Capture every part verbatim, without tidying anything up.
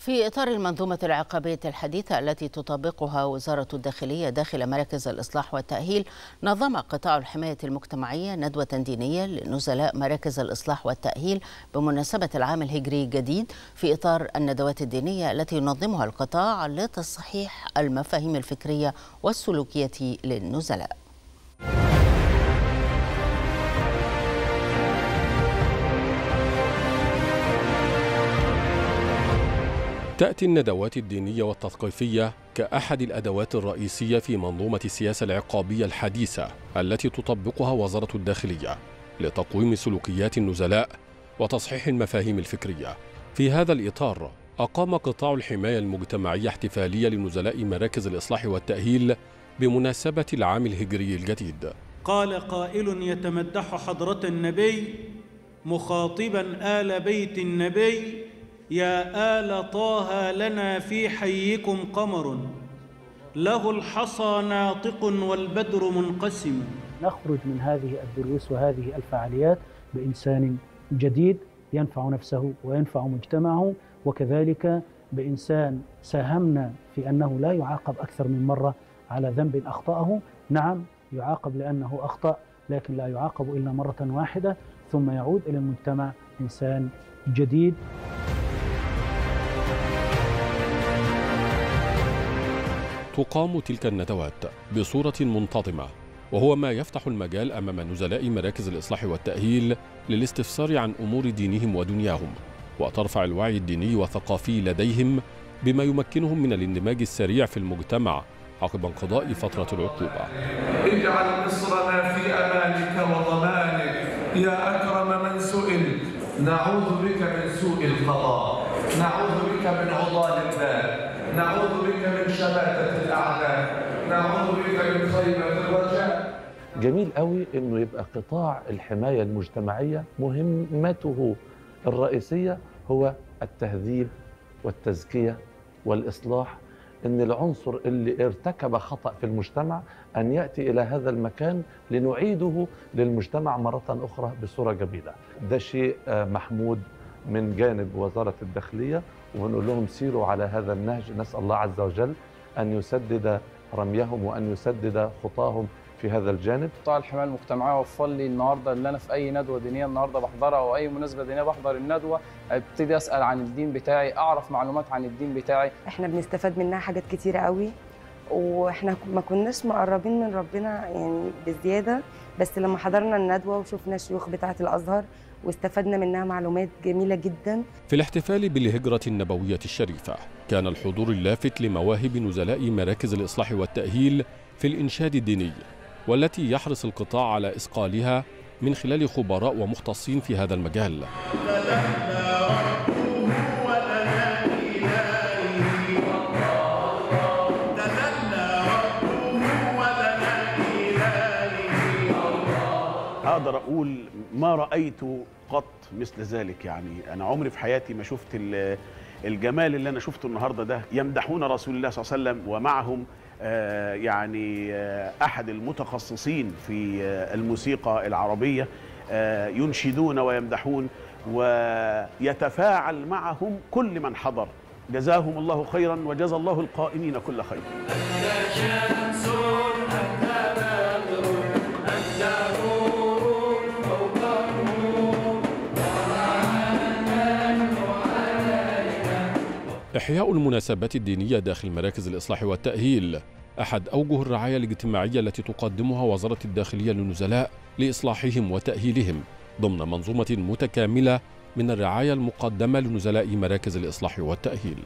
في إطار المنظومة العقابية الحديثة التي تطبقها وزارة الداخلية داخل مراكز الإصلاح والتأهيل، نظم قطاع الحماية المجتمعية ندوة دينية لنزلاء مراكز الإصلاح والتأهيل بمناسبة العام الهجري الجديد، في إطار الندوات الدينية التي ينظمها القطاع لتصحيح المفاهيم الفكرية والسلوكية للنزلاء. تأتي الندوات الدينية والتثقيفية كأحد الأدوات الرئيسية في منظومة السياسة العقابية الحديثة التي تطبقها وزارة الداخلية لتقويم سلوكيات النزلاء وتصحيح المفاهيم الفكرية. في هذا الإطار أقام قطاع الحماية المجتمعية احتفالية لنزلاء مراكز الإصلاح والتأهيل بمناسبة العام الهجري الجديد. قال قائل يتمدح حضرة النبي مخاطبا آل بيت النبي: يا آل طه لنا في حيكم قمر، له الحصى ناطق والبدر منقسم. نخرج من هذه الدروس وهذه الفعاليات بإنسان جديد ينفع نفسه وينفع مجتمعه، وكذلك بإنسان ساهمنا في أنه لا يعاقب أكثر من مرة على ذنب أخطأه. نعم يعاقب لأنه أخطأ، لكن لا يعاقب إلا مرة واحدة، ثم يعود إلى المجتمع إنسان جديد. تقام تلك الندوات بصورة منتظمة، وهو ما يفتح المجال أمام نزلاء مراكز الإصلاح والتأهيل للاستفسار عن أمور دينهم ودنياهم، وترفع الوعي الديني والثقافي لديهم بما يمكنهم من الاندماج السريع في المجتمع عقب انقضاء فترة العقوبة. اجعل مصرنا في أمانك وضمانك يا أكرم من سئل، نعوذ بك من سوء القضاء، نعوذ بك من عضال البال، نعوذ بك من شماتة الأعداء، نعوذ بك من خيبة الرجاء. جميل قوي إنه يبقى قطاع الحماية المجتمعية مهمته الرئيسية هو التهذيب والتزكية والإصلاح، إن العنصر اللي ارتكب خطأ في المجتمع أن يأتي إلى هذا المكان لنعيده للمجتمع مرة أخرى بصورة جميلة. ده شيء محمود من جانب وزارة الداخلية، ونقول لهم سيروا على هذا النهج. نسأل الله عز وجل أن يسدد رميهم وأن يسدد خطاهم في هذا الجانب. قطاع الحماية المجتمعية وفر لي النهارده اللي أنا في أي ندوة دينية النهارده بحضرها أو أي مناسبة دينية بحضر الندوة، ابتدي أسأل عن الدين بتاعي، أعرف معلومات عن الدين بتاعي. إحنا بنستفاد منها حاجات كتيرة قوي، وإحنا ما كناش مقربين من ربنا يعني بزيادة، بس لما حضرنا الندوة وشفنا الشيوخ بتاعة الأزهر واستفدنا منها معلومات جميلة جدا. في الاحتفال بالهجرة النبوية الشريفة كان الحضور اللافت لمواهب نزلاء مراكز الإصلاح والتأهيل في الإنشاد الديني، والتي يحرص القطاع على إصقالها من خلال خبراء ومختصين في هذا المجال. أقدر أقول ما رأيت قط مثل ذلك، يعني أنا عمري في حياتي ما شفت الجمال اللي أنا شفته النهاردة ده. يمدحون رسول الله صلى الله عليه وسلم، ومعهم آه يعني آه أحد المتخصصين في آه الموسيقى العربية، آه ينشدون ويمدحون ويتفاعل معهم كل من حضر. جزاهم الله خيرا وجزى الله القائمين كل خير. إحياء المناسبات الدينية داخل مراكز الإصلاح والتأهيل أحد أوجه الرعاية الاجتماعية التي تقدمها وزارة الداخلية للنزلاء لإصلاحهم وتأهيلهم ضمن منظومة متكاملة من الرعاية المقدمة لنزلاء مراكز الإصلاح والتأهيل.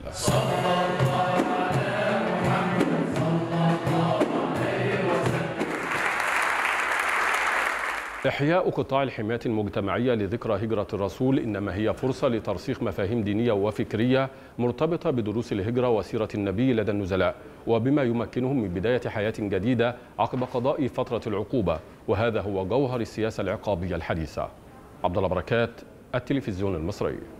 إحياء قطاع الحماية المجتمعية لذكرى هجرة الرسول إنما هي فرصة لترسيخ مفاهيم دينية وفكرية مرتبطة بدروس الهجرة وسيرة النبي لدى النزلاء، وبما يمكنهم من بداية حياة جديدة عقب قضاء فترة العقوبة، وهذا هو جوهر السياسة العقابية الحديثة. عبد الله بركات، التلفزيون المصري.